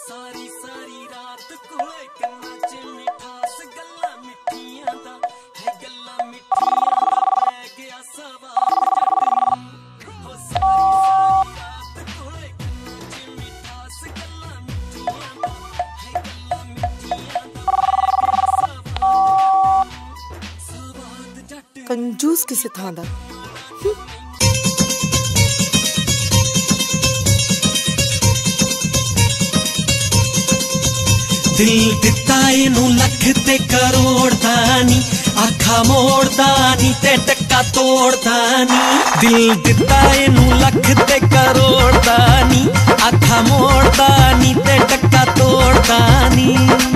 सारी सारी रात कोले कन्ना च मिठास गल्ला मिठियां दा है गल्ला मिठियां दा पै गया सवाद जट नूं हो सारी सारी रात कोले कन्ना च मिठास गल्ला मिठियां दा है गल्ला मिठियां दा पै गया सवाद जट कंजूस किसे थां दा दिल दिता इनू लख ते करोड़ दानी आखा मोड़ दानी ते टक्का तोड़ दानी दिल दिता इनू लख ते करोड़ दानी आखा मोड़ दानी ते टक्का तोड़ दानी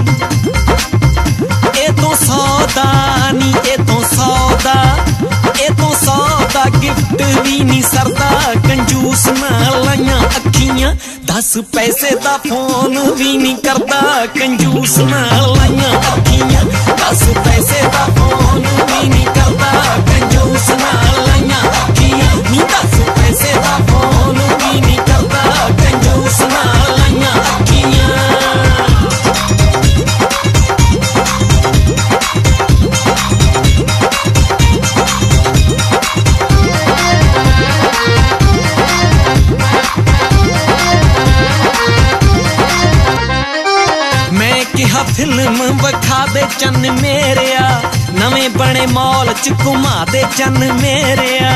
ए तो सौदानी ए तो सौदा ए तो सौदा गिफ्ट भी नहीं सरदा कंजूस नाल लाइयां अखियां 10 पैसे दा फोन भी नहीं करदा कंजूस नाल लाइयां अखियां 10 पैसे दा फोन भी नहीं करदा कंजूस नाल लाइयां अखियां नी 10 पैसे दा फोन भी नहीं करदा कंजूस नाल लाइयां अखियां फिल्म विखा दे चन्न मेरेया नवें बने मॉल च घुमा दे चन्न मेरेया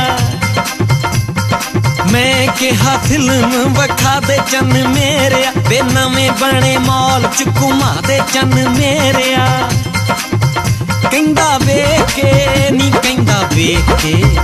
मैं कहा फिल्म विखा दे चन्न मेरेया बे नवें बने मॉल च घुमा दे चन्न मेरेया कहंदा वेख के नी कहंदा वेख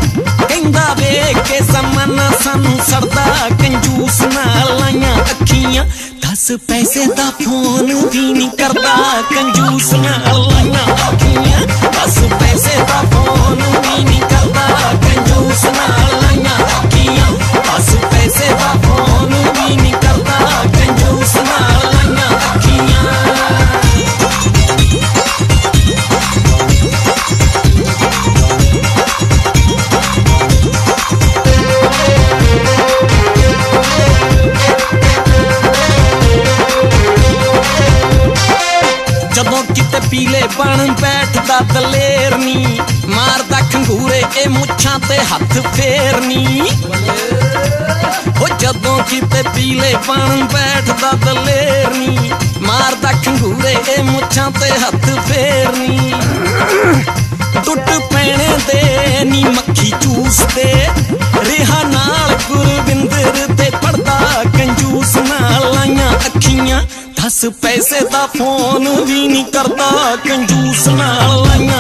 के समना सानू सड़दा कंजूस नाल लाइयां अखियां 10 पैसे दा फोन भी नहीं करदा कंजूस नाल लाइयां अखियां 10 पैसे दा फोन भी नहीं करदा कंजूस नाल लाइयां अखियां 10 पैसे दा फोन भी नहीं करदा कंजूस नाल लाइयां अखियां जदों किते पीले बन बैठदा दलेरनी मारदा खंगूरे ए मुछां ते हथ फेरनी हो जदों किते पीले बन बैठदा दलेरनी मारदा खंगूरे ए मुछां ते हथ फेरनी टुट पैणे दे नी मक्खी चूस दे रिहा नाल गुरविंदर ते पड़दा कंजूस नाल लाइयां अखियां 10 पैसे दा फोन भी नहीं करदा कंजूस नाल लाइयां